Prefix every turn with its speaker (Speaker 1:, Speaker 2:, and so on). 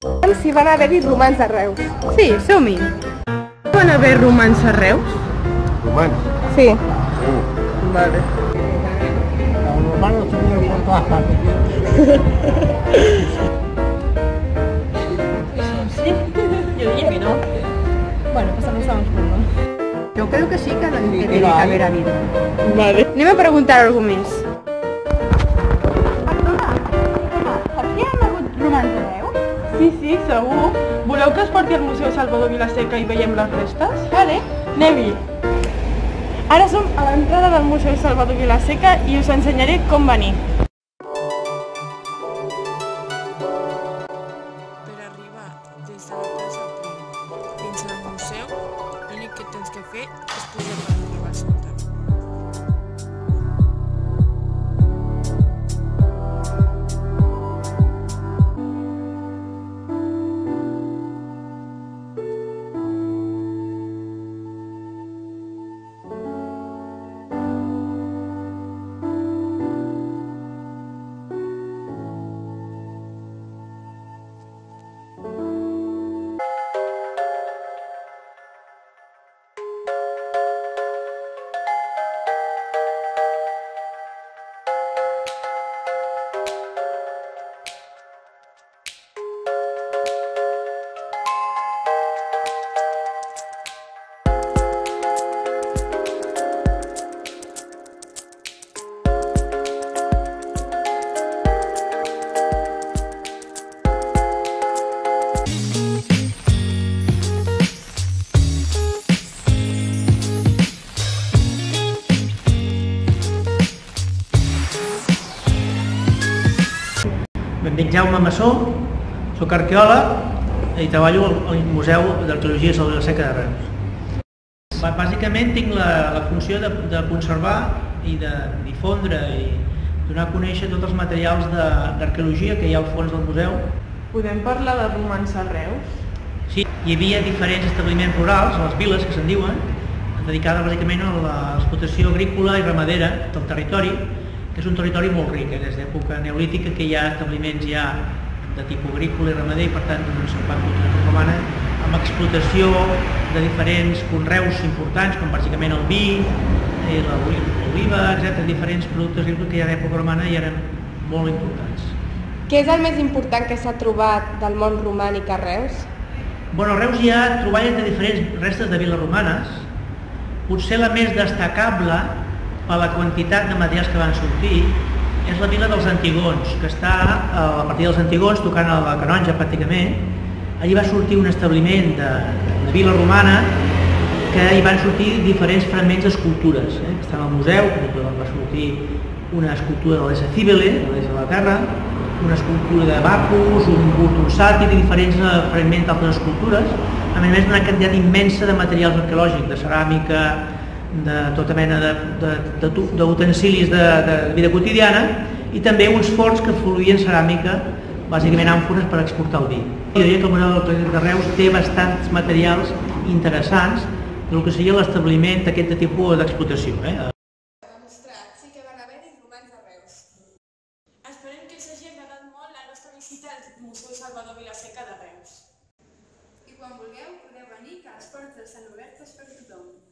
Speaker 1: Si van haver-hi romans a Reus.
Speaker 2: Sí, som-hi. Van haver romans a Reus?
Speaker 3: Romans.
Speaker 1: Sí.
Speaker 2: Vale.
Speaker 3: Los romanos estuvieron por todas partes.
Speaker 2: Sí, yo diría que no. Bueno, pues también estamos por no.
Speaker 4: Jo crec que sí que tiene que haver habido.
Speaker 2: Vale. Anem a preguntar a algú més.
Speaker 4: Saps que hi ha hagut romans a Reus?
Speaker 2: Sí, segur. Voleu que es porti al Museu Salvador Vilaseca i veiem les restes?
Speaker 4: Vale.
Speaker 2: Anem-hi. Ara som a l'entrada del Museu Salvador Vilaseca i us ensenyaré com venir.
Speaker 5: Per arribar des de la plaça Prim fins al museu, l'únic que tens que fer és pujar per arribar al centre.
Speaker 6: Em dic Jaume Massó, soc arqueòleg i treballo al Museu d'Arqueologia de Vilaseca de Reus. Bàsicament tinc la funció de conservar i de difondre i donar a conèixer tots els materials d'arqueologia que hi ha al fons del museu.
Speaker 2: Podem parlar de romans a Reus?
Speaker 6: Sí, hi havia diferents establiments rurals, les viles que se'n diuen, dedicades bàsicament a l'explotació agrícola i ramadera del territori, que és un territori molt ric, des d'època neolítica que hi ha establiments ja de tipus agrícola i ramader i per tant se'n va cultura romana amb explotació de diferents conreus importants com bàsicament el vi, l'oliva, etc. Diferents productes agrícoles que ja d'època romana ja eren molt importants.
Speaker 1: Què és el més important que s'ha trobat del món romànic a Reus?
Speaker 6: Bueno, a Reus hi ha troballes de diferents restes de viles romanes. Potser la més destacable per la quantitat de materials que van sortir és la vila dels Antigons, que està a partir dels Antigons, tocant a la Canonja pràcticament. Allí va sortir un establiment de vila romana que hi van sortir diferents fragments d'escultures, que estan al museu. Per exemple, va sortir una escultura de l'Essa Cíbele, de l'Essa de la Terra, una escultura de Bacus, un bust, un sàtir i diferents fragments d'altres escultures. A més, una quantitat immensa de materials arqueològics, de ceràmica, de tota mena d'utensilis de vida quotidiana i també uns forns que fluïen ceràmica, bàsicament àmfores per exportar el vi. Jo diria que el Museu de Reus té bastants materials interessants del que seria l'establiment d'aquest tipus d'explotació.
Speaker 1: Demostrat, sí que van haver-hi romans a Reus.
Speaker 5: Esperem que us hagi agradat molt la nostra visita al Museu Salvador Vilaseca de Reus.
Speaker 1: I quan vulgueu podeu venir, que les portes estan obertes per a tothom.